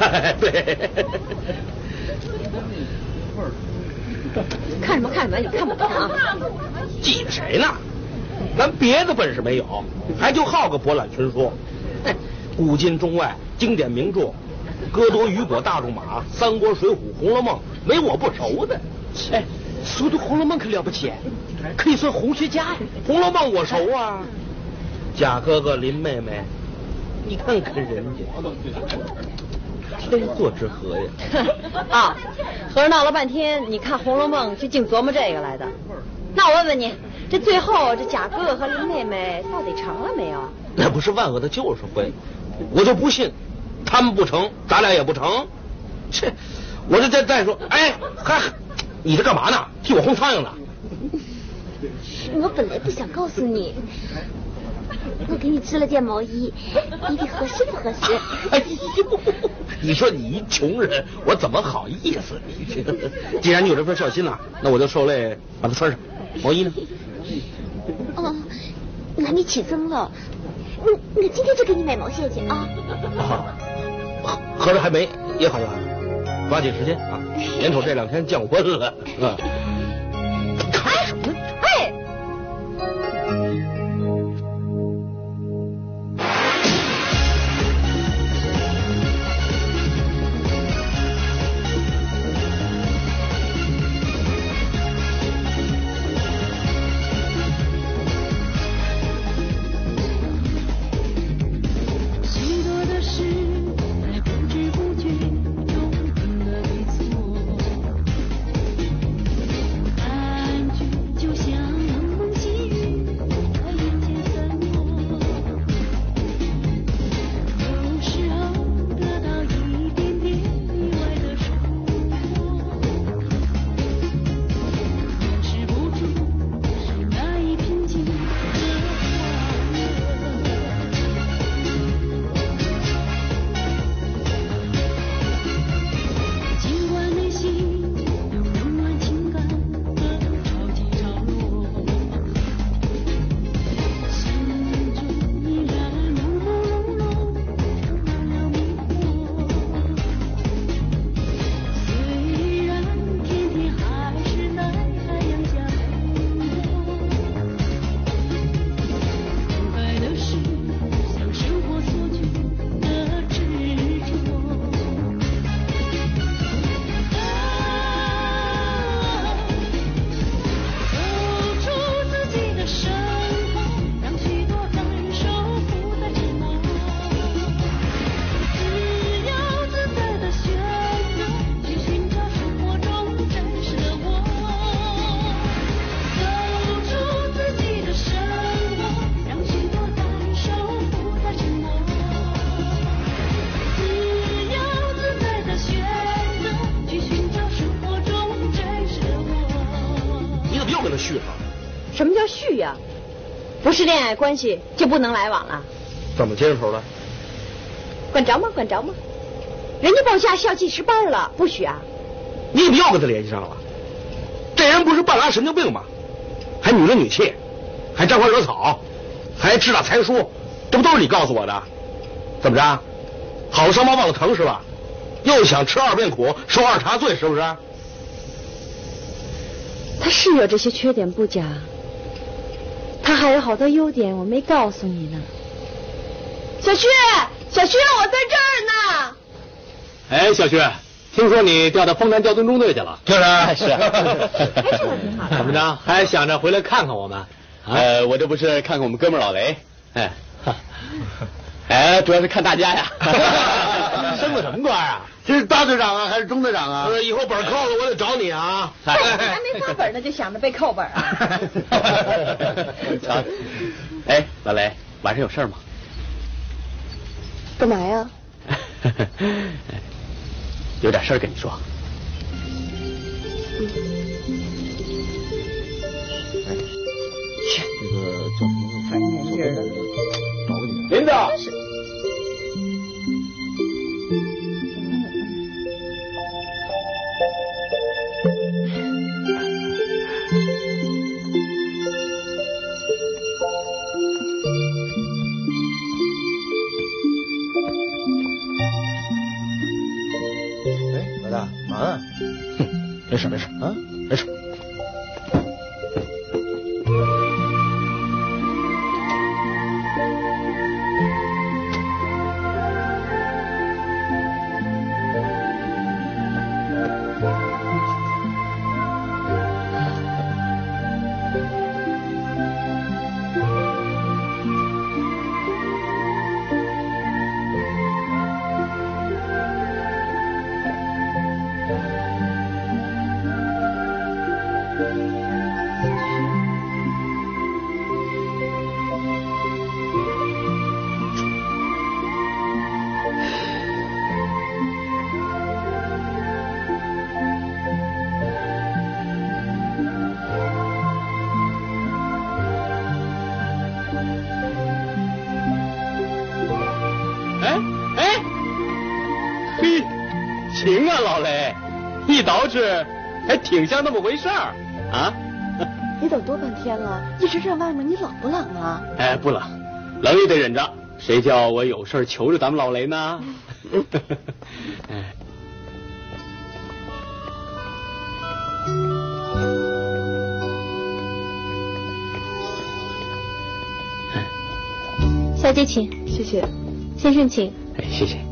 对。 看什么看什么？你看不懂啊？ 记着谁呢？咱别的本事没有，还就好个博览群书。古今中外经典名著，歌多雨果大仲马，三国水浒红楼梦，没我不熟的。 哎，熟读红楼梦可了不起，可以算红学家呀。 红楼梦我熟啊，贾哥哥林妹妹，你看看人家。天作之合呀！ 啊，合着闹了半天，你看《红楼梦》就净琢磨这个来的。那我问问你，这最后这贾哥哥和林妹妹到底成了没有？ 那不是万恶的就是会，我就不信，他们不成，咱俩也不成。切，我这再说，哎，你这干嘛呢？替我轰苍蝇呢？ 我本来不想告诉你。我给你织了件毛衣，你得合适不合适？ 哎呦，你说你一穷人，我怎么好意思？你既然你有这份孝心呐，那我就受累把它穿上。毛衣呢？ 哦，那你起增了，我今天就给你买毛线去啊。 合着还没也好呀，抓紧时间啊！眼瞅这2天降温了啊。看什么呢？ 哎。什么叫续呀？不是恋爱关系就不能来往了？ 怎么接着头了？ 管着吗？管着吗？人家报下校纪实班了，不许啊！ 你怎么又跟他联系上了？这人不是半拉神经病吗？还女了女气，还沾花惹草，还知打才疏，这不都是你告诉我的？怎么着？好了伤疤忘了疼是吧？又想吃2遍苦，受2茬罪是不是？ 他是有这些缺点不假，他还有好多优点我没告诉你呢。小薛，小薛，我在这儿呢。 哎，小薛，听说你调到丰南调中中队去了？ 就是， 是。 哎，这我挺好的。 怎么着？还想着回来看看我们？ 我这不是看看我们哥们儿老雷，主要是看大家呀。 升了什么官啊？ 这是大队长啊，还是中队长啊？ 以后本扣了，我得找你啊！ 还没发本呢，就想着被扣本啊！ 瞧，哎，老雷，晚上有事吗？ 干嘛呀？ 有点事儿跟你说。 去，那个叫什么？还年轻人，找你。 林子。 事没事啊，没事。 行啊，老雷，一捯饬还挺像那么回事儿啊！ 你等多半天了，一直站外面，你冷不冷啊？ 哎，不冷，冷也得忍着，谁叫我有事求着咱们老雷呢？哎， 小姐请， 谢谢。 先生请。 哎，谢谢。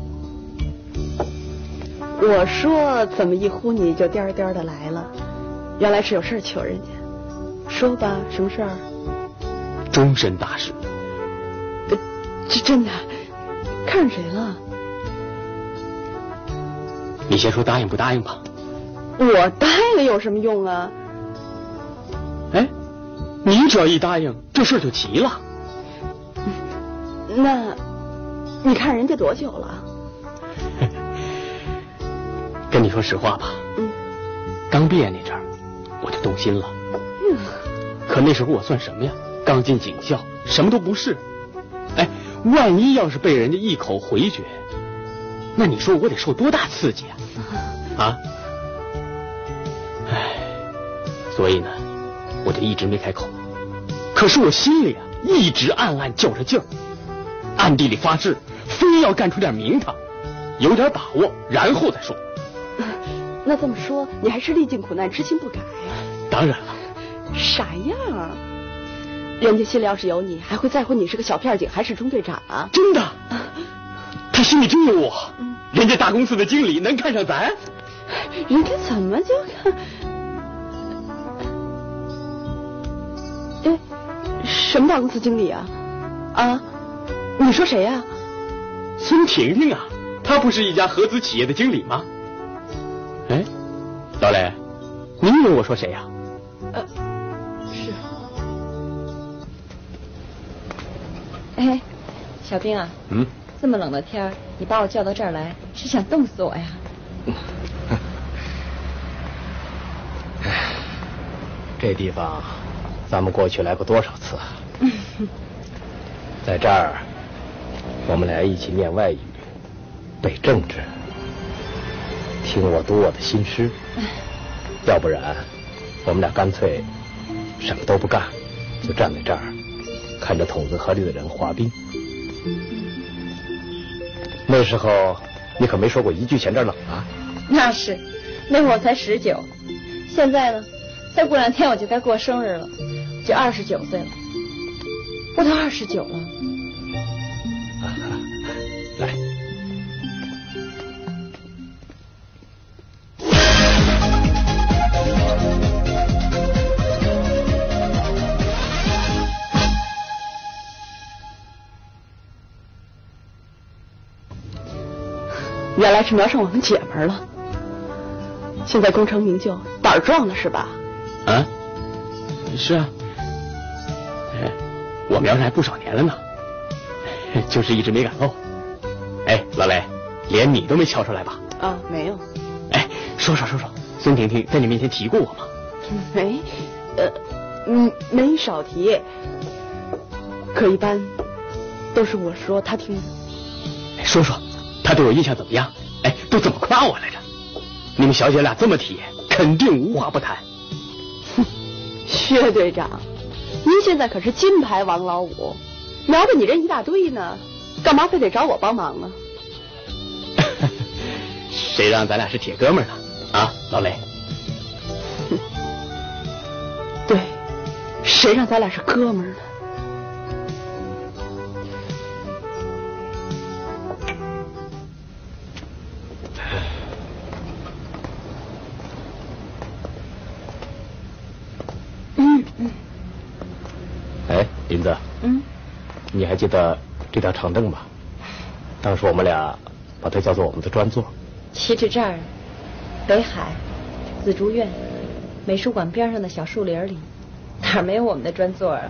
我说怎么一呼你就颠颠的来了，原来是有事求人家。说吧，什么事儿？ 终身大事。 这真的？看上谁了？ 你先说答应不答应吧。 我答应了有什么用啊？ 哎，你只要一答应，这事就齐了。 那你看人家多久了？ 跟你说实话吧，刚毕业那阵儿我就动心了，可那时候我算什么呀？刚进警校，什么都不是。哎，万一要是被人家一口回绝，那你说我得受多大刺激啊？啊？哎，所以呢，我就一直没开口。可是我心里啊，一直暗暗较着劲儿，暗地里发誓，非要干出点名堂，有点把握，然后再说。 那这么说，你还是历尽苦难，痴心不改呀？ 当然了。 啥样？人家心里要是有你，还会在乎你是个小片警还是中队长啊？ 真的？他心里真有我。人家大公司的经理能看上咱？ 人家怎么就看？哎，什么大公司经理啊？啊？你说谁呀？ 孙婷婷啊，她不是一家合资企业的经理吗？哎，老雷，你以为我说谁呀？ 是。 哎，小兵啊，这么冷的天儿，你把我叫到这儿来，是想冻死我呀？ 这地方咱们过去来过多少次啊？在这儿，我们俩一起念外语，背政治，听我读我的新诗。要不然，我们俩干脆什么都不干，就站在这儿，看着筒子河里的人滑冰。那时候你可没说过一句嫌这儿冷啊。 那是，那会儿我才19，现在呢，再过2天我就该过生日了，就29岁了。我都29了。 来。 原来是瞄上我们姐们了，现在功成名就，胆儿壮了是吧？ 啊，是啊，我瞄上还不少年了呢，就是一直没敢露。哎，老雷，连你都没瞧出来吧？ 啊，没有。 哎，说，孙婷婷在你面前提过我吗？ 没，没少提，可一般都是我说，他听的。 说，他对我印象怎么样？哎，都怎么夸我来着？你们小姐俩这么提，肯定无话不谈。 哼，薛队长，您现在可是金牌王老五，瞄着你人一大堆呢，干嘛非得找我帮忙呢？ 谁让咱俩是铁哥们呢？啊，老雷。 对，谁让咱俩是哥们儿呢？ 哎，林子，你还记得这条长凳吗？当时我们俩把它叫做我们的专座。 旗帜这儿，北海紫竹院美术馆边上的小树林里，哪儿没有我们的专座啊？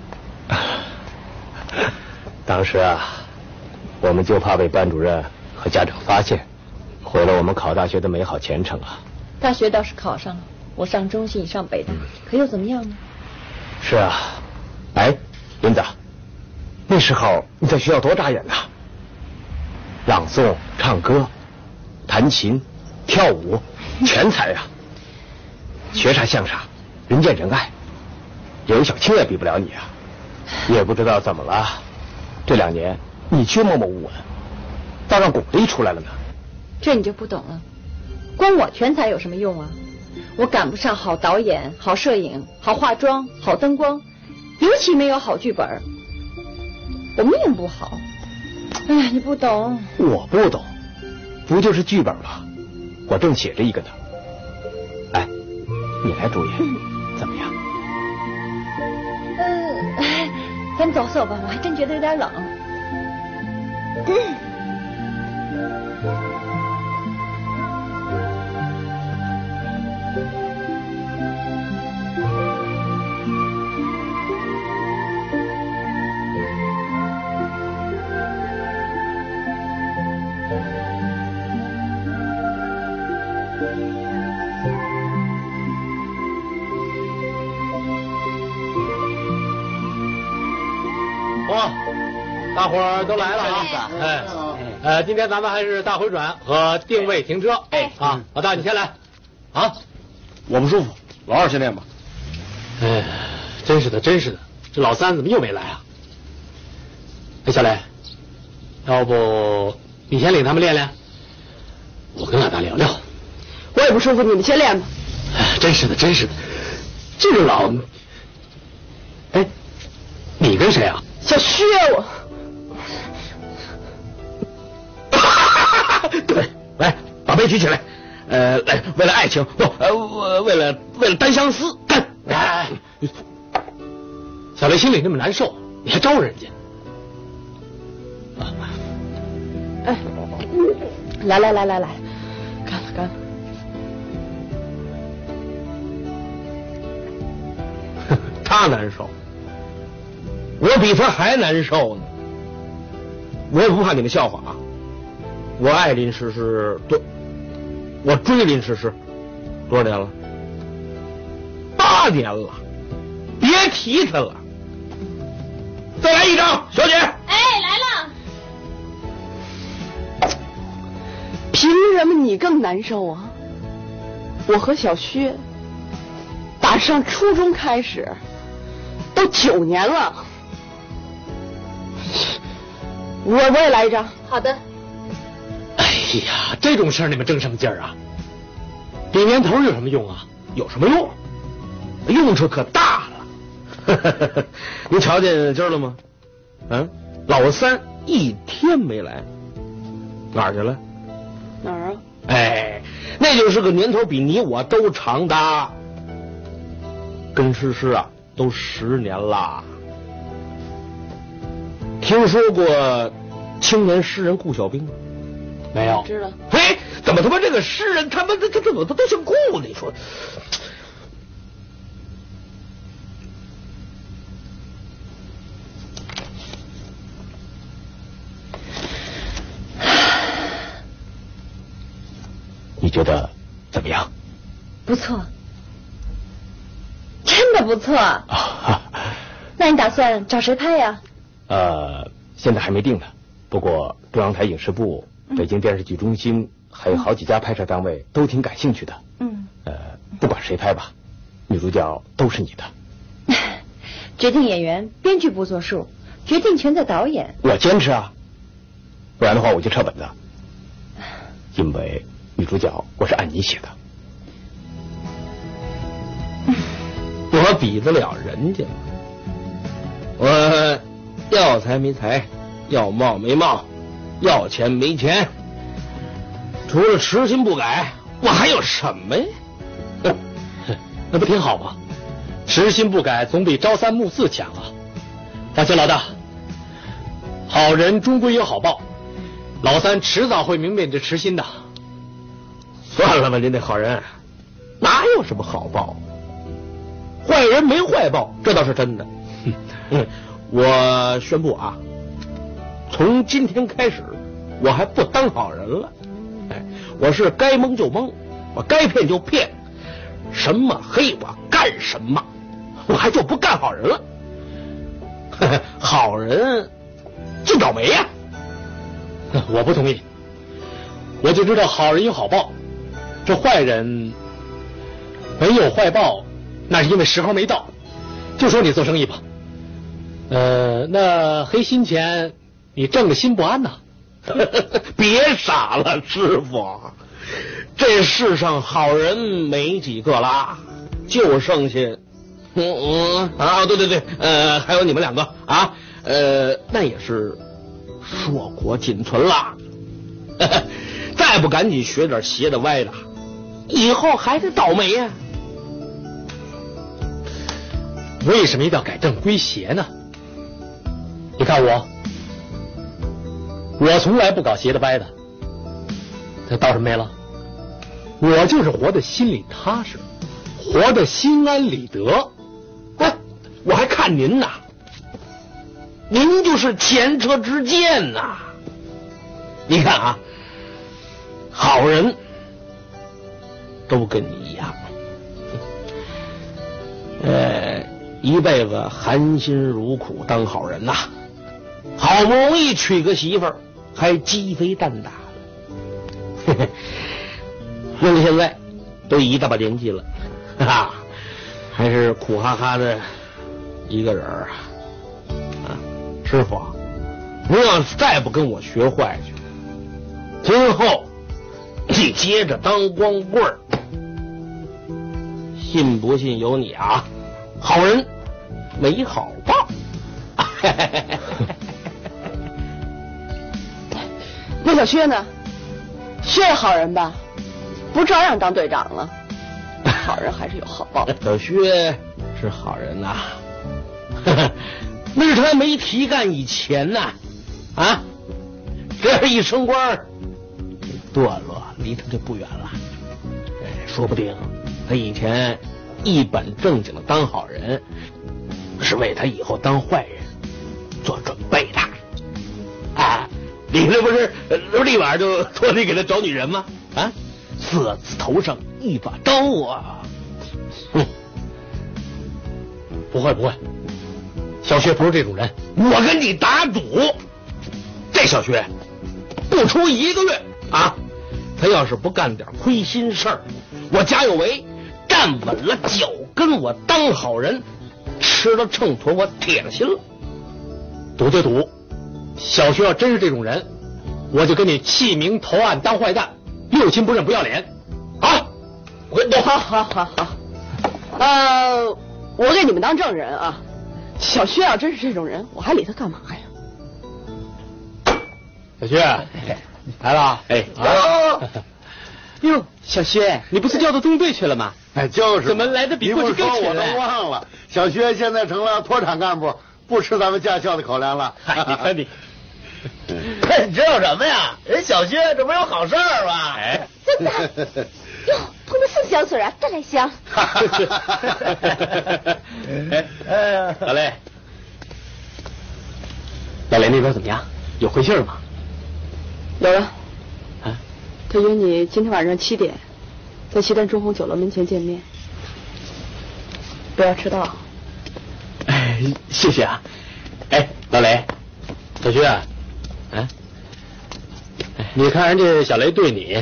当时啊，我们就怕被班主任和家长发现，毁了我们考大学的美好前程啊。 大学倒是考上了，我上中戏，你上北大，可又怎么样呢？ 是啊，哎，林子，那时候你在学校多扎眼呐，朗诵、唱歌、弹琴、跳舞，全才呀。学啥像啥，人见人爱，连小青也比不了你啊。也不知道怎么了，这2年你却默默无闻，倒让巩俐出来了呢。 这你就不懂了，光我全才有什么用啊？我赶不上好导演、好摄影、好化妆、好灯光，尤其没有好剧本。我命不好。哎呀，你不懂。 我不懂，不就是剧本吗？我正写着一个呢。哎，你来主演，怎么样？ 咱走走吧，我还真觉得有点冷。 哇，大伙儿都来了啊！今天咱们还是大回转和定位停车。老大你先来啊！ 我不舒服，老二先练吧。 哎，真是的，这老三怎么又没来啊？哎，小磊，要不你先领他们练练，我跟老大聊聊。 我也不舒服，你们先练吧。 哎，真是的，这个老……哎，你跟谁啊？ 小薛，我。 对，来，把杯举起来。来，为了爱情，不，为了单相思，干！ 哎，小雷心里那么难受，你还招人家？ 哎，来，干了。 他难受，我比他还难受呢。我也不怕你们笑话啊，我爱林诗诗多，我追林诗诗多少年了？8年了，别提他了。再来一张，小姐。 哎，来了。 凭什么你更难受啊？我和小薛打上初中开始都9年了。我也来一张。 好的。 哎呀，这种事儿你们争什么劲儿啊？比年头有什么用啊？ 有什么用？用处可大了。您瞧见今儿了吗？老三1天没来，哪儿去了？ 哪儿啊？ 哎，那就是个年头比你我都长的，跟诗诗啊都10年了。听说过青年诗人顾小兵吗？ 没有。 知道。 哎，怎么他妈这个诗人他怎么都姓顾？你说。 你觉得怎么样？ 不错，真的不错。那你打算找谁拍呀？ 现在还没定呢。不过中央台影视部、北京电视剧中心还有好几家拍摄单位都挺感兴趣的。不管谁拍吧，女主角都是你的。 决定演员，编剧不作数，决定权在导演。 我坚持啊，不然的话我就撤本子。因为女主角我是按你写的。 我比得了人家吗？我要财没财，要貌没貌，要钱没钱，除了痴心不改，我还有什么呀？ 那不挺好吗？痴心不改总比朝三暮四强啊！放心，老大，好人终归有好报，老三迟早会明白你这痴心的。 算了吧，您这好人，哪有什么好报？坏人没坏报，这倒是真的。我宣布啊，从今天开始，我还不当好人了。我是该蒙就蒙，我该骗就骗，什么黑我干什么，我还就不干好人了。好人就倒霉呀！ 我不同意，我就知道好人有好报，这坏人没有坏报，那是因为时候没到。就说你做生意吧，那黑心钱你挣得心不安呐。 别傻了，师傅，这世上好人没几个啦，就剩下对，还有你们两个啊，那也是硕果仅存啦。再不赶紧学点邪的歪的，以后还是倒霉呀。 为什么一定要改正归邪呢？你看我从来不搞邪的歪的，这倒是没了。我就是活得心里踏实，活得心安理得。 我还看您呐，您就是前车之鉴呐。你看啊，好人都跟你一样，一辈子含辛茹苦当好人呐，好不容易娶个媳妇儿，还鸡飞蛋打的。弄到现在都一大把年纪了，还是苦哈哈的一个人啊！师傅，您要再不跟我学坏去，今后你接着当光棍儿，信不信由你啊！好人没好报。 那小薛呢？薛好人吧，不照样当队长了？好人还是有好报。 小薛是好人呐，那是他没提干以前呐，这样一升官，堕落离他就不远了。说不定他以前一本正经的当好人，是为他以后当坏人做准备的。你这不是立马就脱离给他找女人吗？色字头上一把刀啊！ 不会，小薛不是这种人。 我跟你打赌，这小薛不出1个月他要是不干点亏心事儿，我家有为，站稳了脚跟，我当好人，吃了秤砣，我铁了心了。 赌就赌，小薛要真是这种人，我就跟你弃明投暗当坏蛋，六亲不认不要脸。 好，我给你们当证人啊。小薛要真是这种人，我还理他干嘛呀？ 小薛来了。 哟，小薛，你不是调到中队去了吗？ 就是怎么来的比过去更勤我都忘了。小薛现在成了脱产干部，不吃咱们驾校的口粮了。 你看你， 你知道什么呀？人小薛这不有好事儿吗？ 真的哟，碰到4香水啊，真来香。 老雷，那边怎么样？有回信吗？ 有了。他约你今天晚上7点，在西单中红酒楼门前见面，不要迟到。 谢谢啊。老雷， 小薛，你看人家小雷对你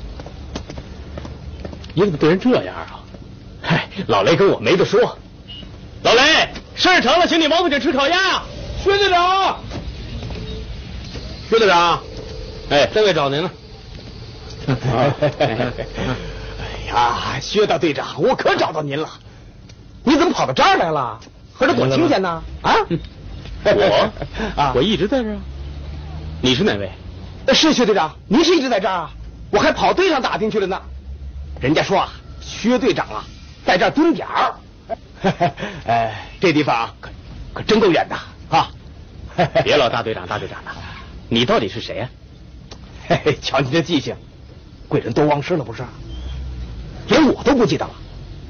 怎么对人这样啊？ 老雷跟我没得说。老雷，事儿成了，请你王府井吃烤鸭。 薛队长，这位找您了。 哎呀，薛大队长，我可找到您了。你怎么跑到这儿来了？合着躲清闲呢？啊？ 我一直在这儿。你是哪位？ 是薛队长，您是一直在这儿啊？我还跑队上打听去了呢。人家说啊，薛队长啊，在这儿蹲点儿。这地方可真够远的啊！ 别老大队长的，你到底是谁呀？ 瞧你这记性，贵人都忘事了不是？连我都不记得了。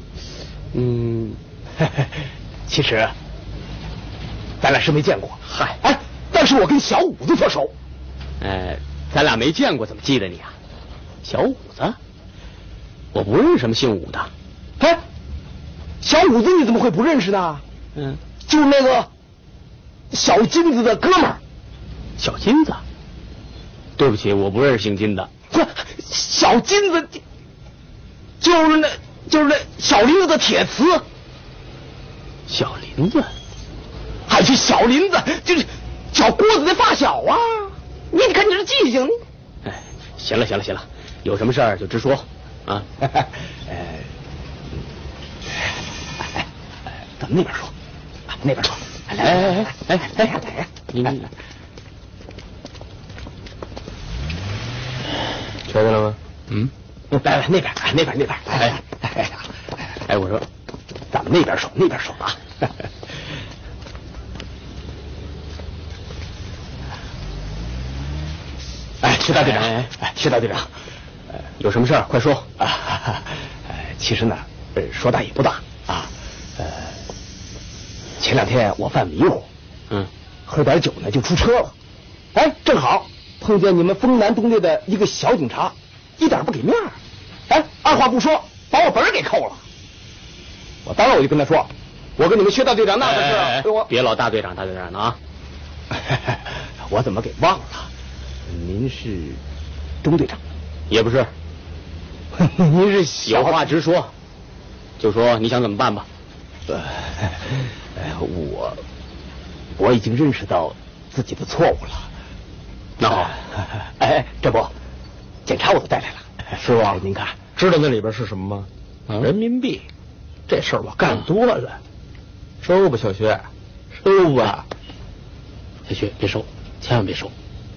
其实咱俩是没见过。 嗨， 但是我跟小五子特熟。 咱俩没见过，怎么记得你啊？小五子，我不认识什么姓武的。 小五子你怎么会不认识呢？就是那个小金子的哥们儿。 小金子？对不起，我不认识姓金的。 小金子就是那小林子的铁瓷。 小林子？ 这小林子就是小郭子的发小啊！你看你这记性。 行了，有什么事儿就直说啊。 咱们那边说，那边说。 你确定了吗？ 来那边。 我说， 咱们那边说啊。薛大队长，薛大队长， 有什么事儿快说啊！其实呢，说大也不大啊。前2天我犯迷糊，喝点酒呢就出车了。正好碰见你们丰南东队的一个小警察，一点不给面儿。二话不说把我本儿给扣了。当然我就跟他说，我跟你们薛大队长那可是我别老大队长的啊！ 我怎么给忘了？您是钟队长？ 也不是。 您是有话直说，就说你想怎么办吧。 我已经认识到自己的错误了。 那好， 这不，检查我都带来了。 师傅， 您看， 知道那里边是什么吗？人民币。这事儿我干多了。收吧，小薛，收吧。 小薛，别收，千万别收。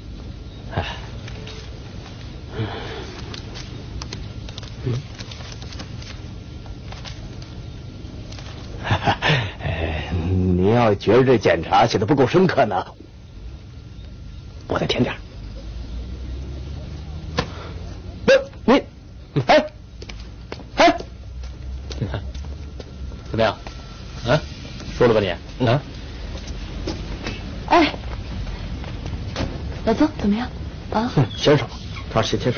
您要觉得这检查写的不够深刻呢，我再填点。你怎么样？说了吧你？ 老曾怎么样？ 先生，他是先生。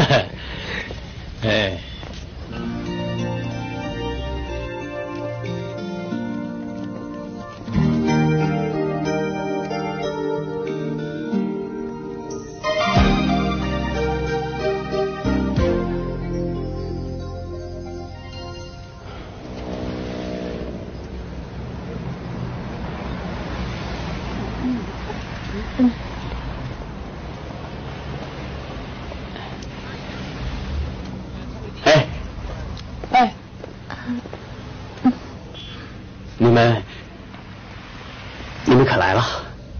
你们可来了。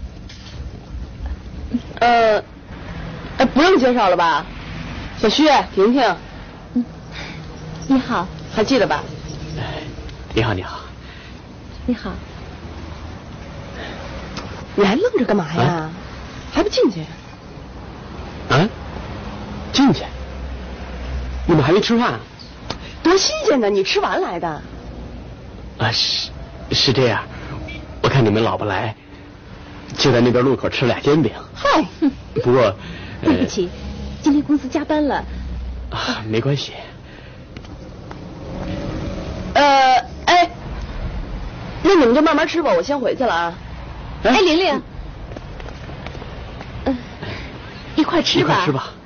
不用介绍了吧？小薛、婷婷。 你好。 还记得吧？ 你好。 你好。 你还愣着干嘛呀？还不进去？ 进去？你们还没吃饭？ 多新鲜呢！你吃完来的。 是这样。我看你们老不来，就在那边路口吃俩煎饼。 嗨， 不过对不起，今天公司加班了。 没关系。 那你们就慢慢吃吧，我先回去了啊。 玲玲，一块吃吧。 一块吃吧。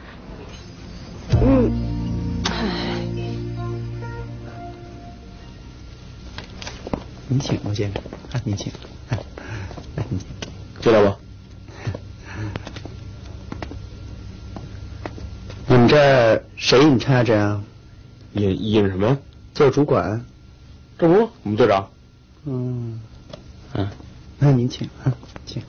您请，王先生，您请，来，您请， 知道不？ 你们这儿谁in charge啊？ 引什么？ 叫主管。 这不，我们队长。 那您请啊，请。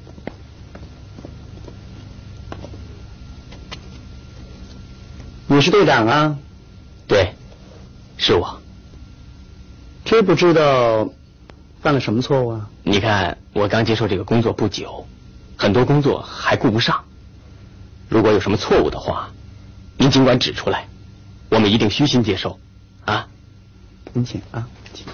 你是队长啊？ 对，是我。 知不知道犯了什么错误啊？ 你看，我刚接受这个工作不久，很多工作还顾不上。如果有什么错误的话，您尽管指出来，我们一定虚心接受啊。 您请啊，请。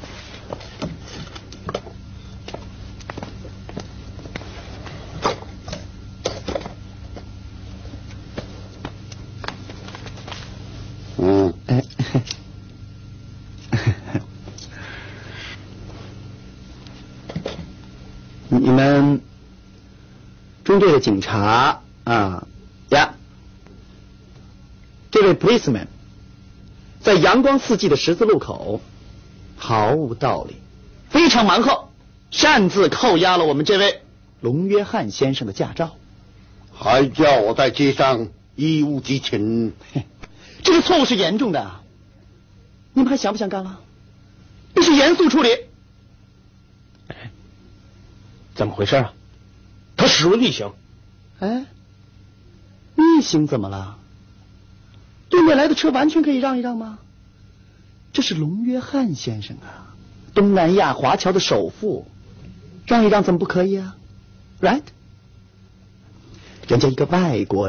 你们中队的警察啊呀，这位 policeman 在阳光四季的十字路口毫无道理，非常蛮横，擅自扣押了我们这位龙约翰先生的驾照， 还叫我在街上义务执勤。 这个错误是严重的，你们还想不想干了？必须严肃处理。 怎么回事啊？ 他驶入逆行。 哎，逆行怎么了？对面来的车完全可以让一让吗？这是龙约翰先生啊，东南亚华侨的首富，让一让怎么不可以啊 ？Right？ 人家一个外国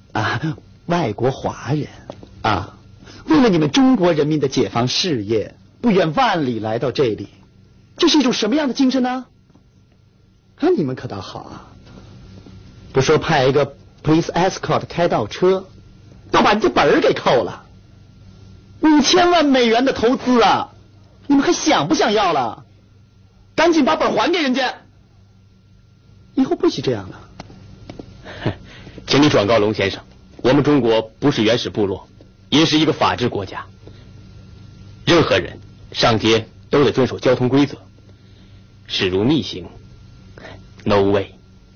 华人啊，为了你们中国人民的解放事业，不远万里来到这里，这是一种什么样的精神呢？啊，你们可倒好啊！不说派一个 police escort 开倒车，倒把人家本儿给扣了，5000万美元的投资啊！你们还想不想要了？赶紧把本还给人家，以后不许这样了。 请你转告龙先生，我们中国不是原始部落，也是一个法治国家，任何人上街都得遵守交通规则，驶入逆行 ，no way。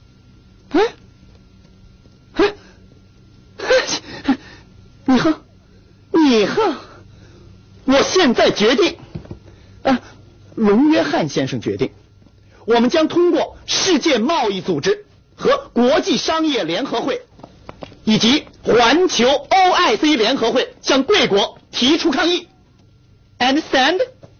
你哼！我现在决定，龙约翰先生决定，我们将通过世界贸易组织和国际商业联合会以及环球 OIC 联合会向贵国提出抗议。Understand？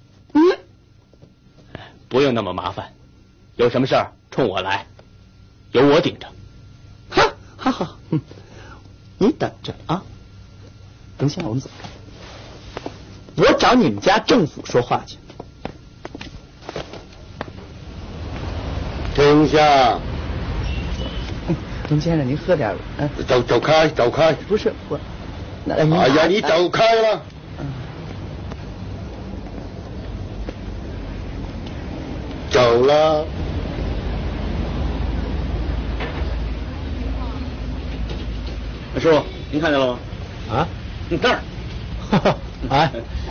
不用那么麻烦，有什么事儿冲我来，有我顶着。 好，你等着啊。等下我们走开，我找你们家政府说话去。 停下！ 龙先生，您喝点。 走开！ 不是我。 哎呀，你走开了。走了。 师傅，您看见了吗？ 啊？ 这儿。 哎，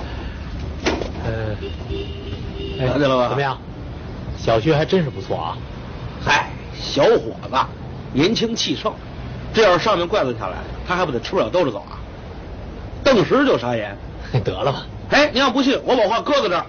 看见了吧？ 怎么样？小薛还真是不错啊。 嗨，小伙子年轻气盛，这要是上面怪罪下来，他还不得吃不了兜着走啊？顿时就傻眼。 得了吧。 哎，您要不信，我把话搁在这儿。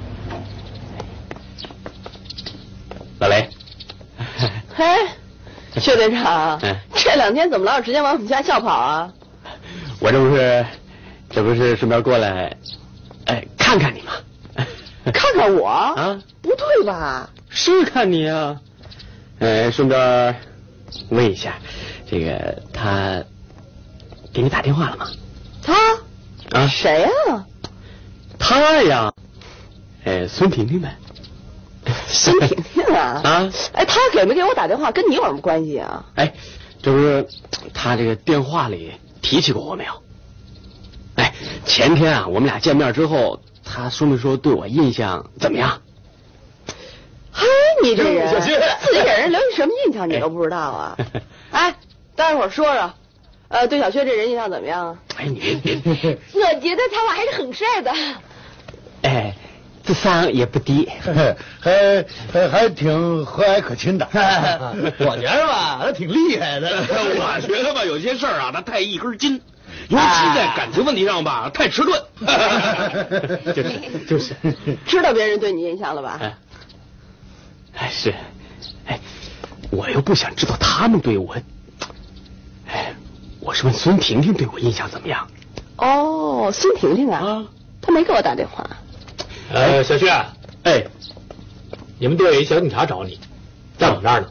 老雷。 嘿，薛队长，这2天怎么老有时间往我们家校跑啊？ 我这不是顺便过来，看看你吗？ 看看我啊？ 不对吧？ 是看你啊，顺便问一下，这个他给你打电话了吗？ 他啊？ 谁啊？ 他呀，孙婷婷呗。 孙婷婷啊？ 啊？ 他给没给我打电话，跟你有什么关系啊？ 这不是他这个电话里提起过我没有？前天啊，我们俩见面之后，他说没说对我印象怎么样？ 嗨，你这人小薛自己给人留下什么印象你都不知道啊？待会儿说说，对小薛这人印象怎么样啊？ 你我觉得他还是很帅的。 智商也不低， 还挺和蔼可亲的。 我觉得吧，他挺厉害的。我觉得吧，有些事儿啊，他太一根筋。 尤其在感情问题上吧，太迟钝。 就是， 知道别人对你印象了吧？ 是，我又不想知道他们对我，我是问孙婷婷对我印象怎么样？ 哦，孙婷婷啊，她没给我打电话。 小薛，你们队小警察找你，在我这儿呢。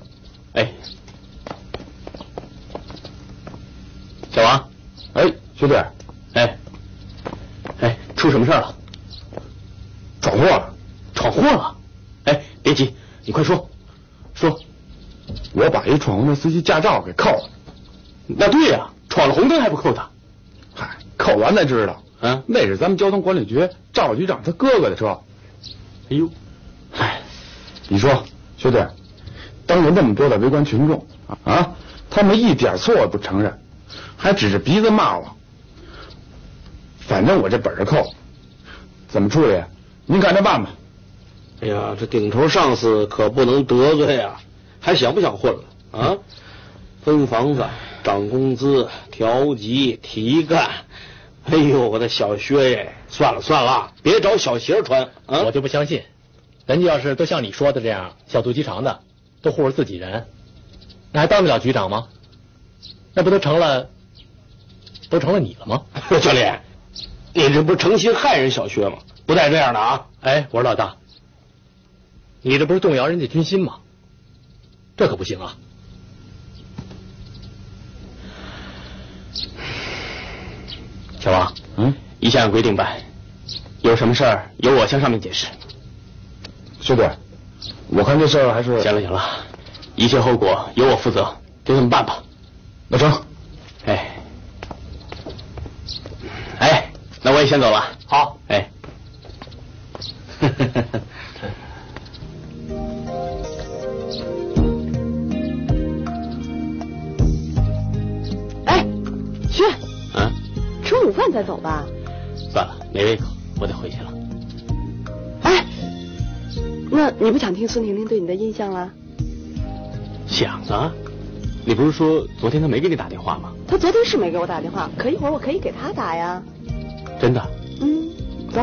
小王， 兄弟， 出什么事了？ 闯祸了！ 闯祸了！别急，你快说。 我把一闯红灯司机驾照给扣了。 那对呀，闯了红灯还不扣他？ 嗨，扣完才知道，那是咱们交通管理局赵局长他哥哥的车。 哎呦， 你说，兄弟，当着那么多的围观群众他们一点错也不承认，还指着鼻子骂我。反正我这本儿扣，怎么处理？您看着办吧。 哎呀，这顶头上司可不能得罪啊！还想不想混了？分房子、涨工资、调级、提干。哎呦，我的小薛耶！算了，别找小鞋穿啊！ 我就不相信，人家要是都像你说的这样小肚鸡肠的，都护着自己人，那还当得了局长吗？那不都成了你了吗？ 教练，你这不是诚心害人小薛吗？不带这样的啊！ 我说老大，你这不是动摇人家军心吗？这可不行啊！ 小王，一切按规定办，有什么事儿由我向上面解释。 兄弟，我看这事儿还是行了，一切后果由我负责，就这么办吧。 那成。 那我也先走了。 好。 薛，吃午饭再走吧。 算了，没胃口，我得回去了。 那你不想听孙婷婷对你的印象了？ 想啊，你不是说昨天他没给你打电话吗？ 他昨天是没给我打电话，可一会儿我可以给他打呀。 真的？ 走。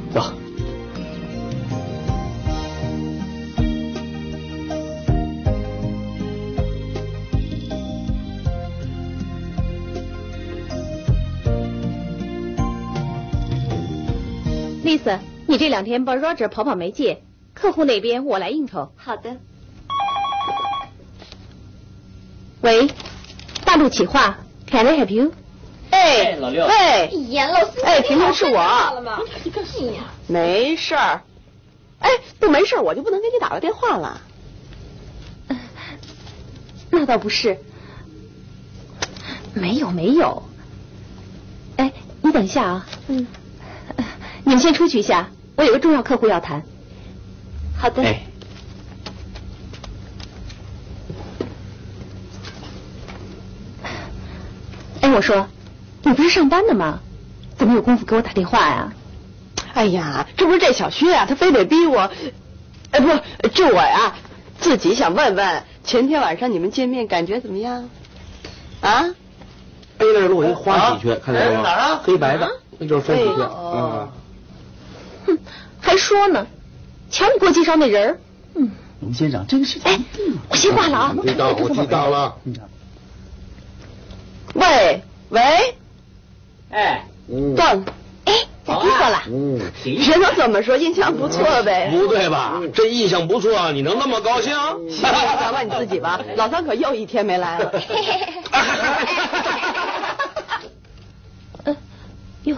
丽丝，你这2天帮 Roger 跑媒介，客户那边我来应酬。 好的。 喂，大陆企划 ，Can I help you？ 老六。 哎呀，老司机。 婷婷是我。 了吗？ 没事儿。不没事儿，我就不能给你打个电话了。 那倒不是。没有。你等一下啊。你们先出去一下，我有个重要客户要谈。 好的。 我说，你不是上班的吗？怎么有功夫给我打电话呀？ 哎呀，这不是这小薛啊，他非得逼我，这我呀自己想问问，前天晚上你们见面感觉怎么样？ 背那是录一花喜鹊，看见了吗？ 哪儿啊？ 黑白的，那就是飞喜鹊。 还说呢，瞧你给我介绍那人。 龙先生，这个事情我先挂了啊。 我知道了。 喂，断了。 听说了。 人都这么说，印象不错呗。 不对吧？这印象不错，你能那么高兴？ 管管你自己吧，老三可又1天没来了。 哟。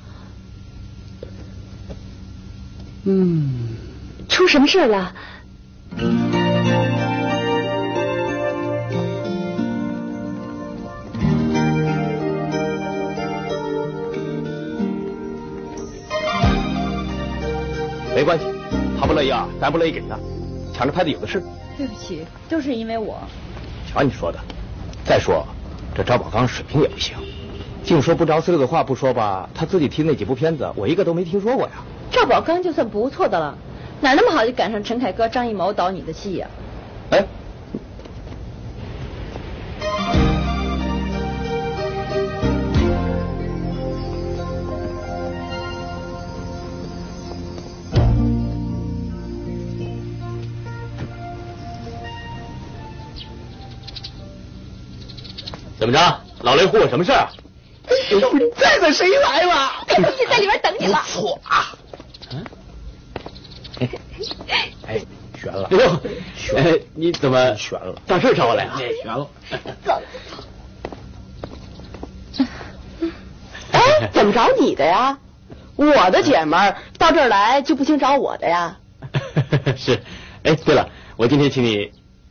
出什么事了？ 没关系，他不乐意啊，咱不乐意给他，抢着拍的有的是。 对不起，都是因为我。 瞧你说的，再说这赵宝刚水平也不行，净说不着四六的话不说吧，他自己提那几部片子，我一个都没听说过呀。 赵宝刚就算不错的了，哪那么好就赶上陈凯歌、张艺谋导你的戏呀？ 怎么着？老雷护我什么事儿？ 再谁来了？ 我已经在里边等你了。 不错啊。 哎，悬了！ 哎呦，哎，你怎么悬了？ 大事找我来啊？ 悬了。 走。 哎，怎么找你的呀？我的姐们儿到这儿来就不行找我的呀？ 是。哎，对了，我今天请你，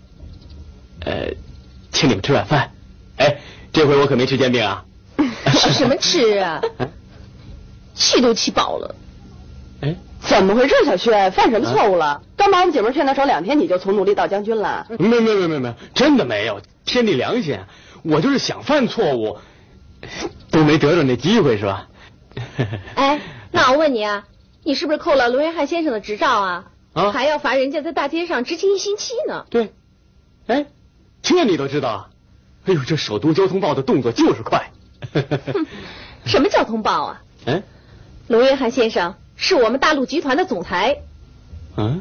请你们吃晚饭。哎，这回我可没吃煎饼啊。 吃什么吃啊？气都气饱了。 哎， 怎么回事，小薛？犯什么错误了？刚把我们姐妹劝到手2天，你就从奴隶到将军了？ 没，真的没有，天地良心，我就是想犯错误，都没得着那机会，是吧？ 哎，那我问你啊，你是不是扣了罗元汉先生的执照啊？ 啊， 还要罚人家在大街上执勤1星期呢？ 对，哎，这你都知道啊？哎呦，这首都交通报的动作就是快。 什么交通报啊？ 哎， 罗元汉先生是我们大陆集团的总裁。 嗯。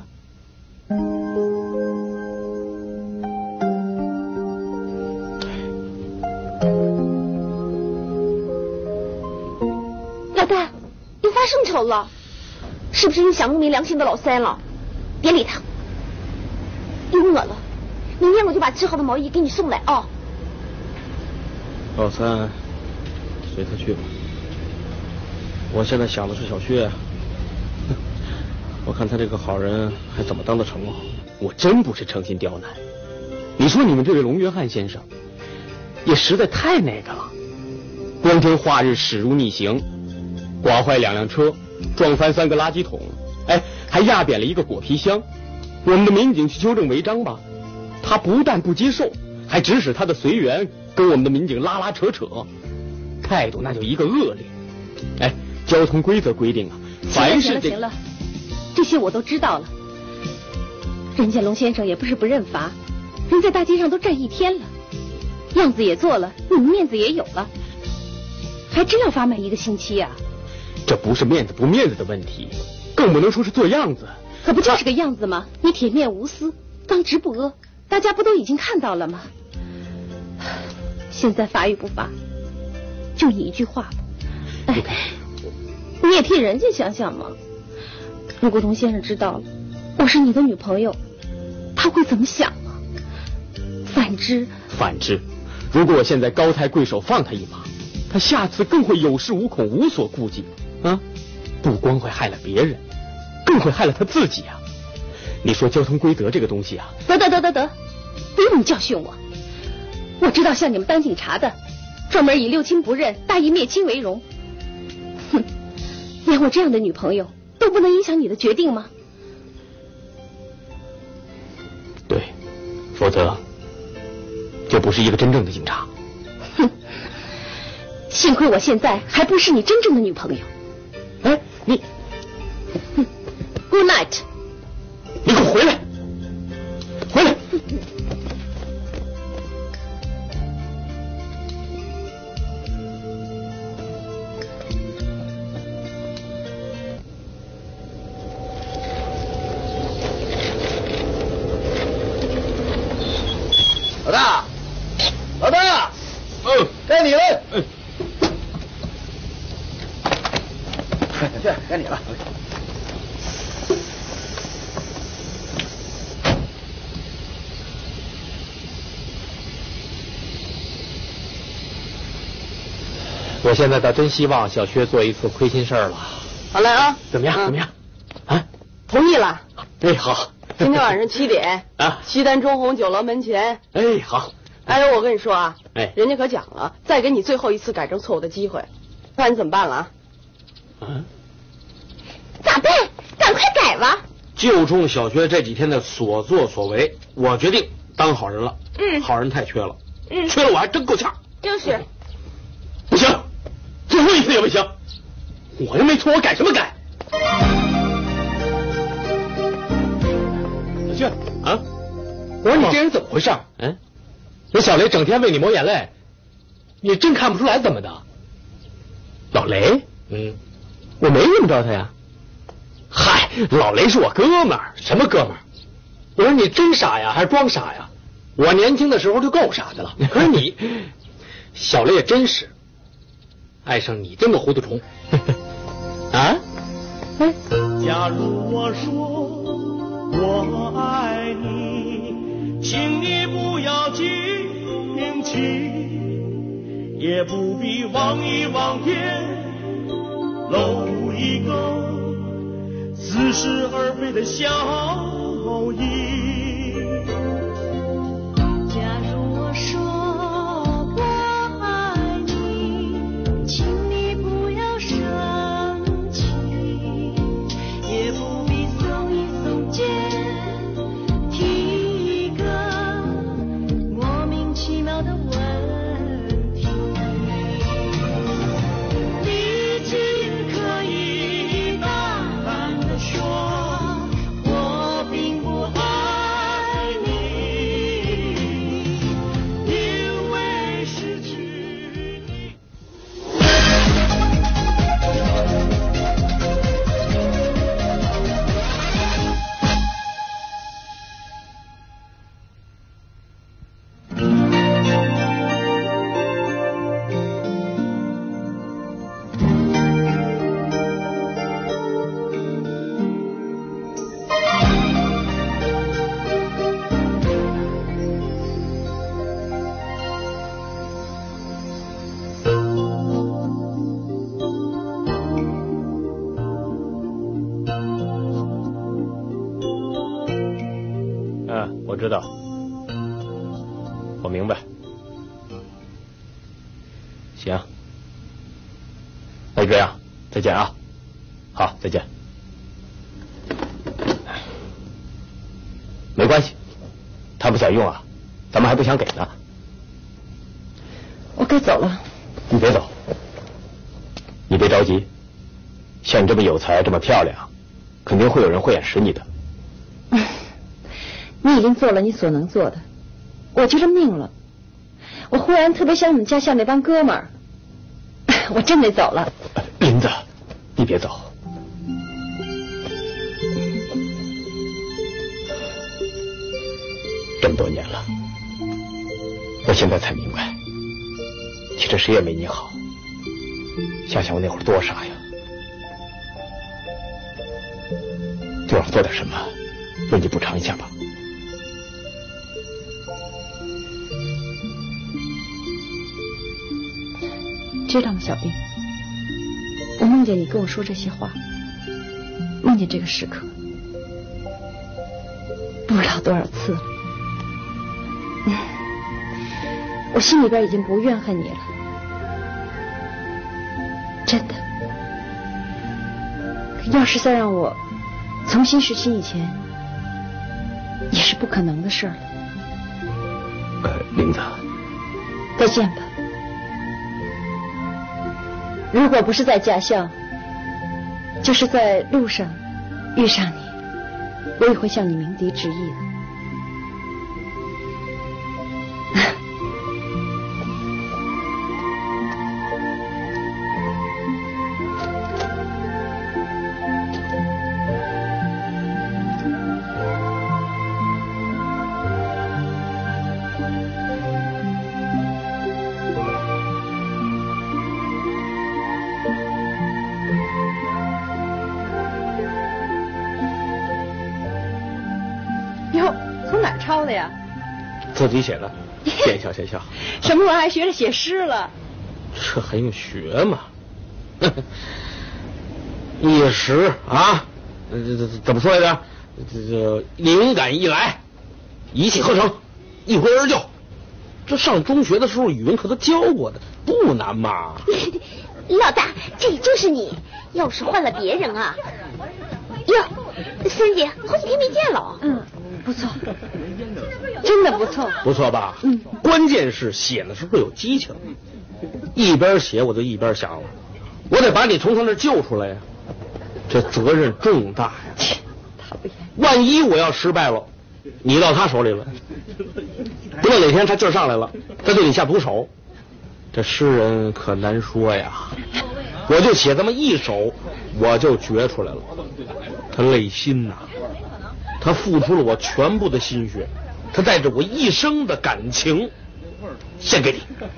老大，又发生丑了，是不是你想不明良心的老三了？别理他。有我了，明天我就把织好的毛衣给你送来啊。 老三，随他去吧。我现在想的是小薛，我看他这个好人还怎么当得成啊？ 我真不是诚心刁难，你说你们这位龙约翰先生，也实在太那个了。光天化日驶入逆行，刮坏2辆车，撞翻3个垃圾桶，哎，还压扁了1个果皮箱。我们的民警去纠正违章吧，他不但不接受，还指使他的随员跟我们的民警拉扯，态度那就一个恶劣。哎，交通规则规定啊，凡是行了，这些我都知道了。人家龙先生也不是不认罚，人在大街上都站1天了，样子也做了，你们面子也有了，还真要罚满1个星期啊？ 这不是面子不面子的问题，更不能说是做样子。 可不就是个样子吗？你铁面无私，刚直不阿，大家不都已经看到了吗？现在罚与不罚，就你一句话吧。哎，你也替人家想想嘛。如果龙先生知道了我是你的女朋友，他会怎么想啊？反之， 如果我现在高抬贵手放他一马，他下次更会有恃无恐，无所顾忌啊！不光会害了别人，更会害了他自己啊！你说交通规则这个东西啊， 得，不用你教训我。我知道像你们当警察的，专门以六亲不认、大义灭亲为荣。哼，连我这样的女朋友都不能影响你的决定吗？ 对，否则就不是一个真正的警察。 哼，幸亏我现在还不是你真正的女朋友。 哎，你 ，Good night。 你给我回来！回来！ 老大，该你了。 快去，该你了。 我现在倒真希望小薛做一次亏心事儿了。 好嘞啊， 怎么样？怎么样？啊， 同意了。 哎，好。 今天晚上7点啊， 西单中红酒楼门前。 哎，好。 哎，我跟你说啊， 哎， 人家可讲了，再给你最后一次改正错误的机会，看你怎么办了啊？ 嗯， 咋办？赶快改吧！ 就冲小薛这几天的所作所为，我决定当好人了。好人太缺了。缺了我还真够呛。 就是。 不行，最后一次也不行。我又没错，我改什么改？ 小薛啊， 我说你这人怎么回事？ 嗯， 这小雷整天为你抹眼泪，你真看不出来怎么的？ 老雷？我没这么着他呀。嗨，老雷是我哥们儿。 什么哥们儿？我说你真傻呀，还是装傻呀？我年轻的时候就够傻的了，可是你小雷也真是爱上你这么糊涂虫。啊？ 假如我说我爱你，请你不要惊奇，也不必望一望天，搂一个似是而非的笑意。 假如我说我爱你，请你不要生气，也不必耸一耸肩，提一个莫名其妙的问题。你尽可以大胆地说，我并不爱你，因为失去你。 我知道，我明白。行，那就这样，再见啊！好，再见。没关系，他不想用啊，咱们还不想给呢。 我该走了。 你别走，你别着急。像你这么有才，这么漂亮，肯定会有人慧眼识你的。 你已经做了你所能做的，我就这命了。我忽然特别想你们驾校那帮哥们儿，我真得走了。 林子，你别走。这么多年了，我现在才明白，其实谁也没你好。想想我那会儿多傻呀，就让我做点什么，为你补偿一下吧。 知道吗，小兵？我梦见你跟我说这些话，梦见这个时刻，不知道多少次了。我心里边已经不怨恨你了，真的。可要是再让我重新实行以前，也是不可能的事儿了。 林子， 再见吧。如果不是在驾校，就是在路上遇上你，我也会向你鸣笛致意的。抄的呀？ 自己写的，见笑见笑。 什么？我还学着写诗了？ 这还用学吗？一时啊，怎么说来着？这灵感一来，一气呵成，一挥而就。这上中学的时候语文课都教过的，不难嘛。 老大，这就是你。要是换了别人啊，哟，三姐，好几天没见了。 不错，真的不错， 不错吧？关键是写的时候有激情，一边写我就一边想了，我得把你从他那救出来呀，这责任重大呀。万一我要失败了，你到他手里了，不知道哪天他劲儿上来了，再对你下毒手，这诗人可难说呀。我就写这么一首，我就觉出来了，他累心呐。他付出了我全部的心血，他带着我一生的感情， 先给你。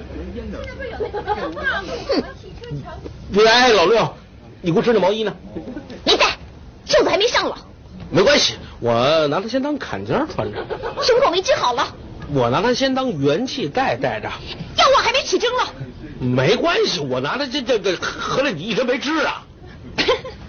哎，老六，你给我织那毛衣呢？ 没带，袖子还没上了。 没关系，我拿它先当坎肩穿着。 胸口没织好了。 我拿它先当元气带带着。 要我还没起征了。 没关系，我拿它这个合了你一针没织啊。